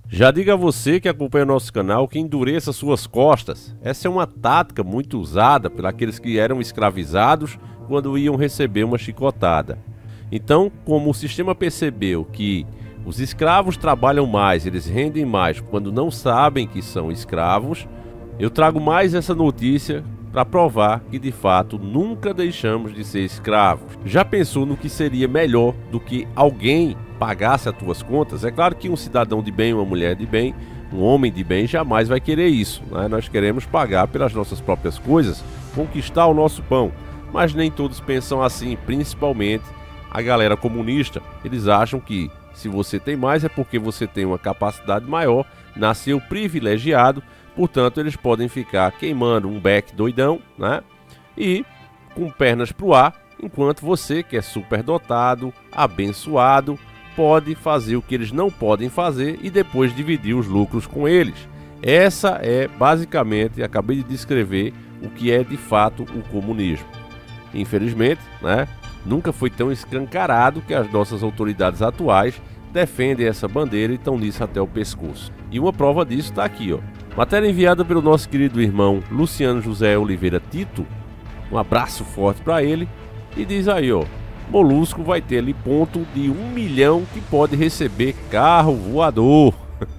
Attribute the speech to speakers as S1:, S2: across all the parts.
S1: Já diga a você que acompanha o nosso canal que endureça suas costas. Essa é uma tática muito usada por aqueles que eram escravizados quando iam receber uma chicotada. Então, como o sistema percebeu que os escravos trabalham mais, eles rendem mais quando não sabem que são escravos, eu trago mais essa notícia para provar que de fato nunca deixamos de ser escravos. Já pensou no que seria melhor do que alguém pagasse as tuas contas? É claro que um cidadão de bem, uma mulher de bem, um homem de bem jamais vai querer isso, né? Nós queremos pagar pelas nossas próprias coisas, conquistar o nosso pão. Mas nem todos pensam assim, principalmente a galera comunista. Eles acham que se você tem mais é porque você tem uma capacidade maior, nasceu privilegiado, portanto eles podem ficar queimando um beck doidão, né? E com pernas pro ar, enquanto você, que é superdotado, abençoado, pode fazer o que eles não podem fazer e depois dividir os lucros com eles. Essa é basicamente, acabei de descrever o que é de fato o comunismo. Infelizmente, né, nunca foi tão escancarado que as nossas autoridades atuais defendem essa bandeira e estão nisso até o pescoço. E uma prova disso está aqui, ó. Matéria enviada pelo nosso querido irmão Luciano José Oliveira Tito. Um abraço forte para ele. E diz aí, ó, Molusco vai ter ali ponto de 1 milhão que pode receber carro voador.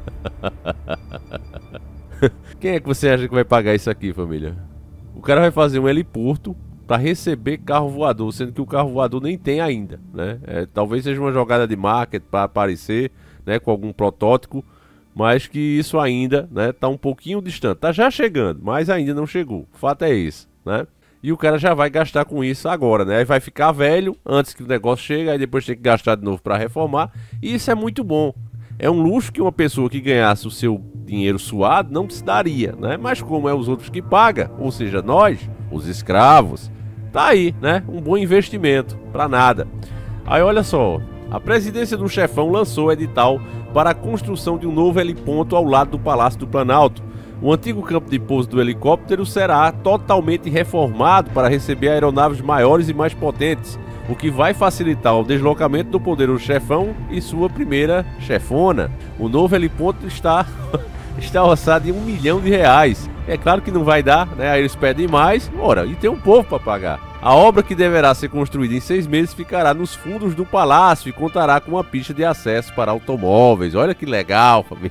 S1: Quem é que você acha que vai pagar isso aqui, família? O cara vai fazer um heliporto para receber carro voador, sendo que o carro voador nem tem ainda, né? Talvez seja uma jogada de marketing para aparecer, né, com algum protótipo, mas que isso ainda, né, tá um pouquinho distante. Tá já chegando, mas ainda não chegou. O fato é esse, né? E o cara já vai gastar com isso agora, né? Aí vai ficar velho antes que o negócio chegue, aí depois tem que gastar de novo para reformar. E isso é muito bom. É um luxo que uma pessoa que ganhasse o seu dinheiro suado não se daria, né? Mas como é os outros que pagam, ou seja, nós, os escravos, tá aí, né? Um bom investimento, para nada. Aí olha só, a presidência do chefão lançou edital para a construção de um novo heliponto ao lado do Palácio do Planalto. O antigo campo de pouso do helicóptero será totalmente reformado para receber aeronaves maiores e mais potentes, o que vai facilitar o deslocamento do poderoso chefão e sua primeira chefona. O novo heliponto está orçado em R$1 milhão. É claro que não vai dar, né? Aí eles pedem mais, ora, e tem um povo para pagar. A obra, que deverá ser construída em 6 meses, ficará nos fundos do palácio e contará com uma pista de acesso para automóveis. Olha que legal, família.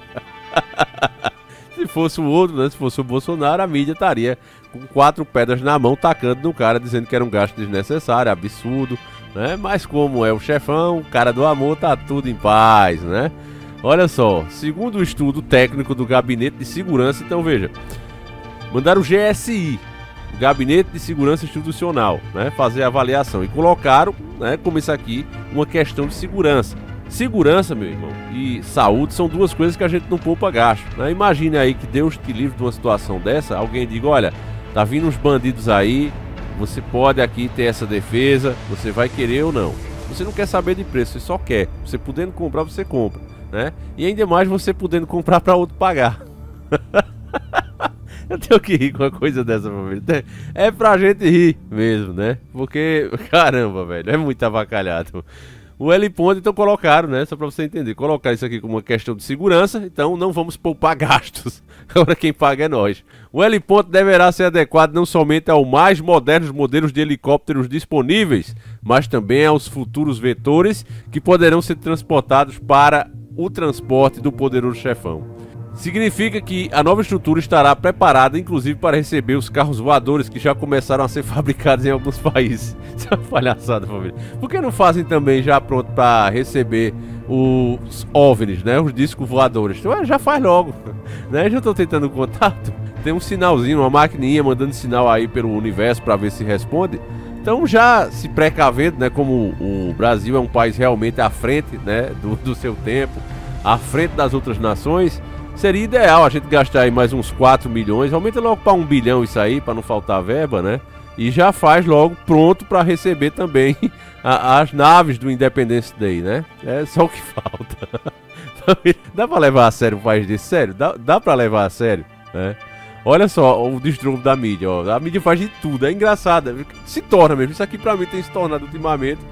S1: Se fosse o outro, né? Se fosse o Bolsonaro, a mídia estaria com 4 pedras na mão, tacando no cara, dizendo que era um gasto desnecessário, absurdo, né? Mas como é o chefão, o cara do amor, tá tudo em paz, né? Olha só, segundo o estudo técnico do Gabinete de Segurança, então veja, mandaram o GSI, o Gabinete de Segurança Institucional, né, fazer a avaliação e colocaram, né, como isso aqui, uma questão de segurança. Segurança, meu irmão, e saúde são duas coisas que a gente não poupa gasto, né? Imagine aí que Deus te livre de uma situação dessa, alguém diga, olha, tá vindo uns bandidos aí, você pode aqui ter essa defesa, você vai querer ou não. Você não quer saber de preço, você só quer. Você podendo comprar, você compra, né? E ainda mais você podendo comprar para outro pagar. Eu tenho que rir com uma coisa dessa, família. É pra gente rir mesmo, né? Porque, caramba, velho, é muito avacalhado. O heliponto, então, colocaram, né? Só pra você entender. Colocar isso aqui como uma questão de segurança, então não vamos poupar gastos. Agora quem paga é nós. O heliponto deverá ser adequado não somente aos mais modernos modelos de helicópteros disponíveis, mas também aos futuros vetores que poderão ser transportados para o transporte do poderoso chefão. Significa que a nova estrutura estará preparada, inclusive, para receber os carros voadores que já começaram a ser fabricados em alguns países. Isso é uma palhaçada, família. Por que não fazem também já pronto para receber os OVNIs, né? Os discos voadores? Então, já faz logo, né? Já estou tentando contato. Tem um sinalzinho, uma maquininha mandando sinal aí pelo universo para ver se responde. Então, já se precavendo, né? Como o Brasil é um país realmente à frente, né? Do seu tempo, à frente das outras nações. Seria ideal a gente gastar aí mais uns 4 milhões, aumenta logo para 1 bilhão isso aí, para não faltar verba, né? E já faz logo pronto para receber também as naves do Independence Day, né? É só o que falta. Dá para levar a sério um país desse? Sério? Dá para levar a sério, né? Olha só o desdrobo da mídia, ó. A mídia faz de tudo, é engraçado, se torna mesmo. Isso aqui para mim tem se tornado ultimamente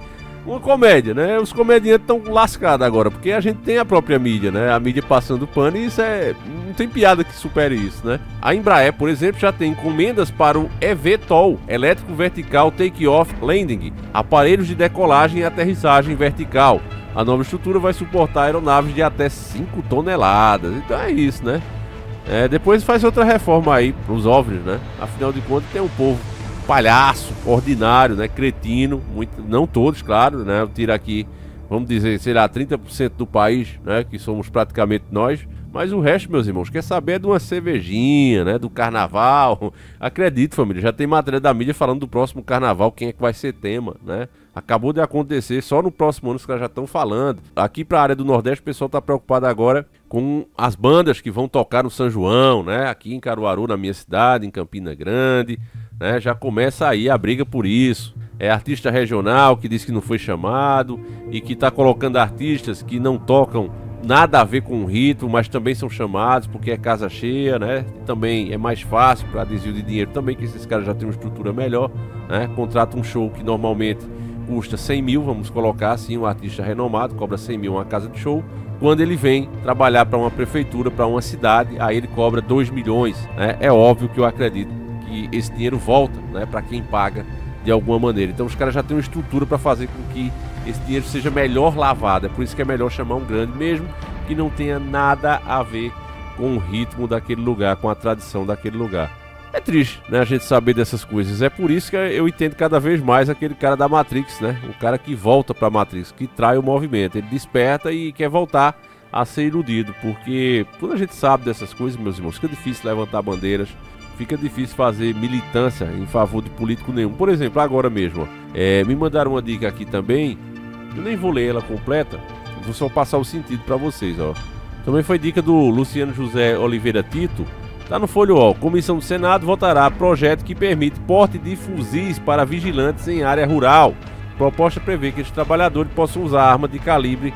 S1: uma comédia, né? Os comediantes estão lascados agora, porque a gente tem a própria mídia, né? A mídia passando pano e isso não tem piada que supere isso, né? A Embraer, por exemplo, já tem encomendas para o eVTOL, elétrico vertical take-off landing, aparelhos de decolagem e aterrissagem vertical. A nova estrutura vai suportar aeronaves de até 5 toneladas. Então é isso, né? Depois faz outra reforma aí pros OVNIs, né? Afinal de contas tem um povo palhaço, ordinário, né? Cretino, não todos, claro, né? Eu tiro aqui, vamos dizer, sei lá, 30% do país, né? Que somos praticamente nós. Mas o resto, meus irmãos, quer saber de uma cervejinha, né? Do carnaval. Acredito, família, já tem matéria da mídia falando do próximo carnaval, quem é que vai ser tema, né? Acabou de acontecer, só no próximo ano os caras já estão falando. Aqui para a área do Nordeste, o pessoal está preocupado agora com as bandas que vão tocar no São João, né? Aqui em Caruaru, na minha cidade, em Campina Grande, né? Já começa aí a briga por isso. É artista regional que diz que não foi chamado e que está colocando artistas que não tocam nada a ver com o ritmo, mas também são chamados porque é casa cheia, né? Também é mais fácil para desvio de dinheiro também, que esses caras já têm uma estrutura melhor, né? Contrata um show que normalmente custa 100 mil, vamos colocar assim, um artista renomado, cobra 100 mil uma casa de show. Quando ele vem trabalhar para uma prefeitura, para uma cidade, aí ele cobra 2 milhões, né? É óbvio que eu acredito que esse dinheiro volta, né? Para quem paga de alguma maneira. Então os caras já têm uma estrutura para fazer com que esse dinheiro seja melhor lavado. É por isso que é melhor chamar um grande, mesmo que não tenha nada a ver com o ritmo daquele lugar, com a tradição daquele lugar. É triste, né, a gente saber dessas coisas. É por isso que eu entendo cada vez mais aquele cara da Matrix, né? O cara que volta pra Matrix, que trai o movimento. Ele desperta e quer voltar a ser iludido. Porque quando a gente sabe dessas coisas, meus irmãos, fica difícil levantar bandeiras, fica difícil fazer militância em favor de político nenhum. Por exemplo, agora mesmo, ó, me mandaram uma dica aqui também. Eu nem vou ler ela completa, vou só passar o sentido pra vocês, ó. Também foi dica do Luciano José Oliveira Tito. Tá no Folho UOL. Comissão do Senado votará projeto que permite porte de fuzis para vigilantes em área rural. Proposta prevê que os trabalhadores possam usar arma de calibre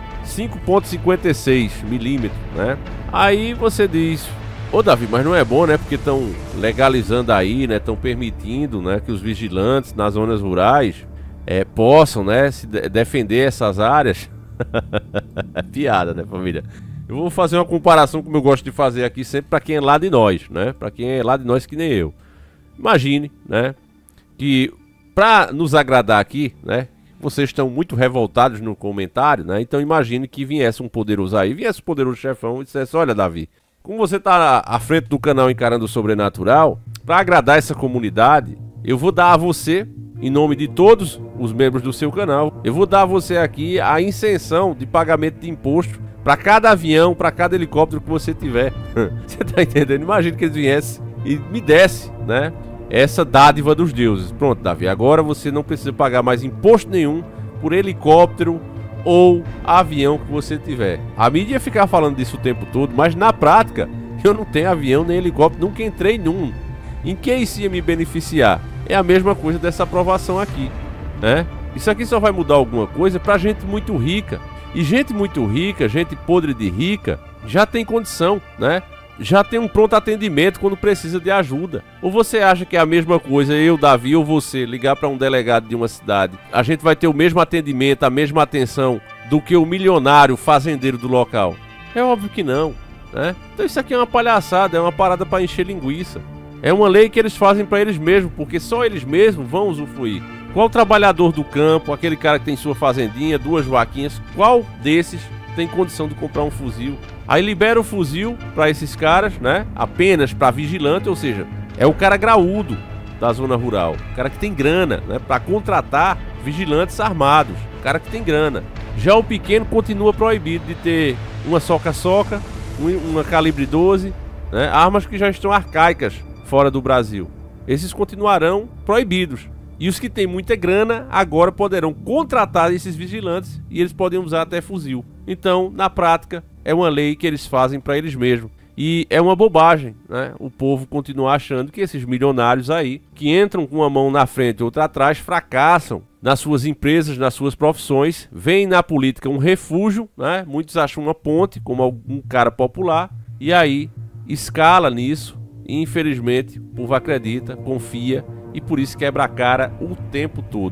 S1: 5,56 mm, né? Aí você diz: ô Davi, mas não é bom, né? Porque estão legalizando aí, né? Estão permitindo, né? Que os vigilantes nas zonas rurais possam, né? Se defender essas áreas. É piada, né, família? Eu vou fazer uma comparação como eu gosto de fazer aqui sempre para quem é lá de nós, né? Para quem é lá de nós que nem eu. Imagine, né? Que para nos agradar aqui, né? Vocês estão muito revoltados no comentário, né? Então imagine que viesse um poderoso aí, viesse um poderoso chefão e dissesse: olha, Davi, como você tá à frente do canal Encarando o Sobrenatural, para agradar essa comunidade, eu vou dar a você, em nome de todos os membros do seu canal, eu vou dar a você aqui a isenção de pagamento de imposto para cada avião, para cada helicóptero que você tiver. Você tá entendendo? Imagina que eles viessem e me desse, né, essa dádiva dos deuses. Pronto, Davi, agora você não precisa pagar mais imposto nenhum por helicóptero ou avião que você tiver. A mídia ia ficar falando disso o tempo todo, mas na prática eu não tenho avião nem helicóptero, nunca entrei num. Em que isso ia me beneficiar? É a mesma coisa dessa aprovação aqui, né? Isso aqui só vai mudar alguma coisa para gente muito rica. E gente muito rica, gente podre de rica, já tem condição, né? Já tem um pronto atendimento quando precisa de ajuda. Ou você acha que é a mesma coisa, eu, Davi, ou você, ligar para um delegado de uma cidade, a gente vai ter o mesmo atendimento, a mesma atenção do que o milionário fazendeiro do local? É óbvio que não, né? Então isso aqui é uma palhaçada, é uma parada para encher linguiça. É uma lei que eles fazem para eles mesmos, porque só eles mesmos vão usufruir. Qual trabalhador do campo, aquele cara que tem sua fazendinha, 2 vaquinhas, qual desses tem condição de comprar um fuzil? Aí libera o fuzil para esses caras, né? Apenas para vigilante, ou seja, é o cara graúdo da zona rural, o cara que tem grana, né? Para contratar vigilantes armados, o cara que tem grana. Já o pequeno continua proibido de ter uma soca-soca, uma calibre 12, né? Armas que já estão arcaicas fora do Brasil. Esses continuarão proibidos. E os que têm muita grana agora poderão contratar esses vigilantes e eles podem usar até fuzil. Então, na prática, é uma lei que eles fazem para eles mesmos. E é uma bobagem, né? O povo continua achando que esses milionários aí, que entram com uma mão na frente e outra atrás, fracassam nas suas empresas, nas suas profissões, veem na política um refúgio, né? Muitos acham uma ponte, como algum cara popular, e aí escala nisso. E infelizmente o povo acredita, confia e por isso quebra a cara o tempo todo.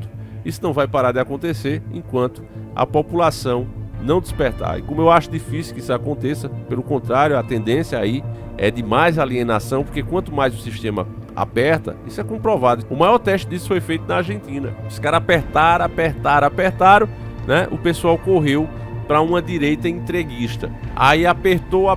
S1: isso não vai parar de acontecer enquanto a população não despertar. E como eu acho difícil que isso aconteça, pelo contrário, a tendência aí é de mais alienação, porque quanto mais o sistema aperta, isso é comprovado. O maior teste disso foi feito na Argentina. Os caras apertaram, né? O pessoal correu para uma direita entreguista. Aí apertou,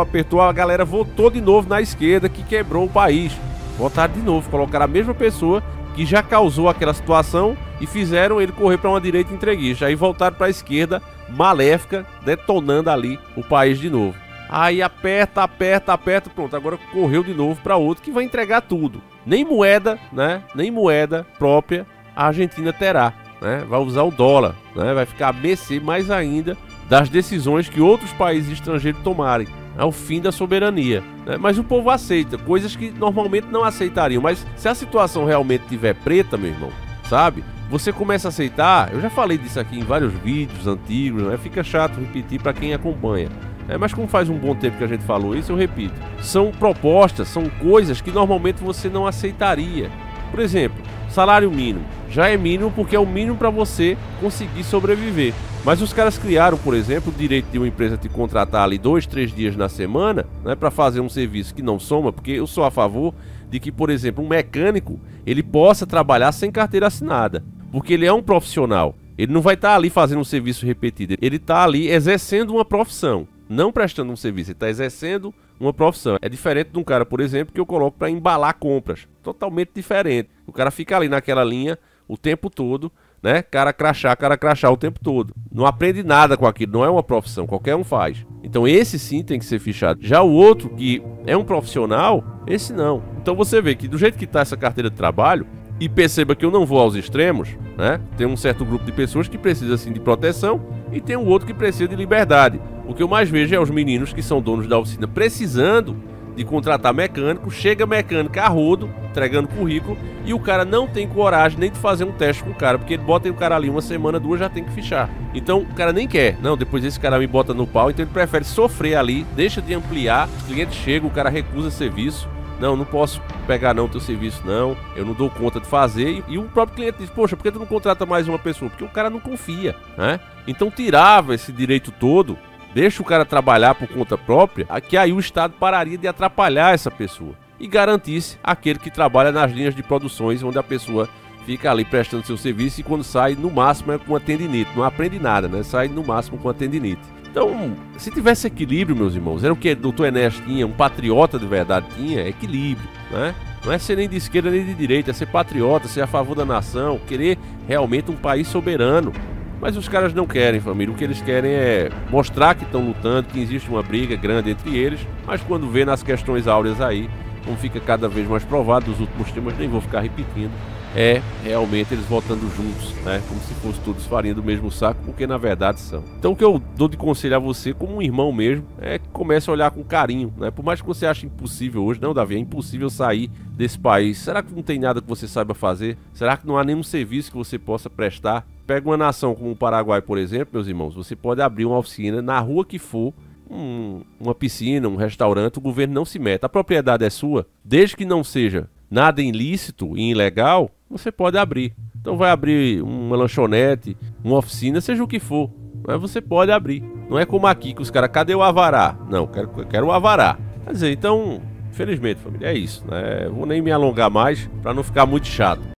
S1: a galera votou de novo na esquerda, que quebrou o país. Votaram de novo, colocaram a mesma pessoa que já causou aquela situação e fizeram ele correr para uma direita entreguista. Aí voltaram para a esquerda maléfica, detonando ali o país de novo. Aí aperta, pronto, agora correu de novo para outro que vai entregar tudo. Nem moeda, né? Nem moeda própria a Argentina terá, né? Vai usar o dólar, né? Vai ficar a mercê mais ainda das decisões que outros países estrangeiros tomarem. É o fim da soberania, né? Mas o povo aceita coisas que normalmente não aceitariam. Mas se a situação realmente estiver preta, meu irmão, sabe? Você começa a aceitar. Eu já falei disso aqui em vários vídeos antigos, né? Fica chato repetir para quem acompanha. Mas como faz um bom tempo que a gente falou isso, eu repito. São propostas, são coisas que normalmente você não aceitaria. Por exemplo, salário mínimo. Já é mínimo porque é o mínimo para você conseguir sobreviver. Mas os caras criaram, por exemplo, o direito de uma empresa te contratar ali 2, 3 dias na semana, né, para fazer um serviço que não soma, porque eu sou a favor de que, por exemplo, um mecânico ele possa trabalhar sem carteira assinada, porque ele é um profissional. Ele não vai estar ali fazendo um serviço repetido, ele está ali exercendo uma profissão. Não prestando um serviço, ele está exercendo uma profissão. É diferente de um cara, por exemplo, que eu coloco para embalar compras. Totalmente diferente. O cara fica ali naquela linha o tempo todo, né? Cara crachá o tempo todo. Não aprende nada com aquilo, não é uma profissão, qualquer um faz. Então esse sim tem que ser fichado. Já o outro, que é um profissional, esse não. Então você vê que do jeito que está essa carteira de trabalho, e perceba que eu não vou aos extremos, né? Tem um certo grupo de pessoas que precisa assim de proteção e tem um outro que precisa de liberdade. O que eu mais vejo é os meninos que são donos da oficina precisando de contratar mecânico, chega mecânico a rodo, entregando currículo, e o cara não tem coragem nem de fazer um teste com o cara, porque ele bota o cara ali uma semana, 2, já tem que fichar. Então o cara nem quer, não, depois esse cara me bota no pau, então ele prefere sofrer ali, deixa de ampliar, os clientes chegam, o cara recusa serviço. Não posso pegar não o teu serviço não, eu não dou conta de fazer. E o próprio cliente diz, poxa, por que tu não contrata mais uma pessoa? Porque o cara não confia, né? Então tirava esse direito todo, deixa o cara trabalhar por conta própria, que aí o Estado pararia de atrapalhar essa pessoa e garantisse aquele que trabalha nas linhas de produções, onde a pessoa fica ali prestando seu serviço e quando sai, no máximo é com a tendinite, não aprende nada, né? Sai no máximo com a tendinite. Então, se tivesse equilíbrio, meus irmãos, era o que o Dr. Ernesto tinha, um patriota de verdade tinha, equilíbrio, né? Não é ser nem de esquerda nem de direita, é ser patriota, ser a favor da nação, querer realmente um país soberano. Mas os caras não querem, família, o que eles querem é mostrar que estão lutando, que existe uma briga grande entre eles, mas quando vê nas questões áureas aí, como fica cada vez mais provado, dos últimos temas nem vou ficar repetindo, é realmente eles voltando juntos, né? Como se fossem todos farinha do mesmo saco, porque na verdade são. Então o que eu dou de conselho a você, como um irmão mesmo, é que comece a olhar com carinho, né? Por mais que você ache impossível hoje, não, Davi, é impossível sair desse país. Será que não tem nada que você saiba fazer? Será que não há nenhum serviço que você possa prestar? Pega uma nação como o Paraguai, por exemplo, meus irmãos, você pode abrir uma oficina na rua que for, uma piscina, um restaurante, o governo não se mete. A propriedade é sua, desde que não seja nada ilícito e ilegal, você pode abrir. Então vai abrir uma lanchonete, uma oficina, seja o que for, mas você pode abrir. Não é como aqui que os caras, cadê o avará? Não, quero o avará. Quer dizer, então, infelizmente, família, é isso, né? Vou nem me alongar mais para não ficar muito chato.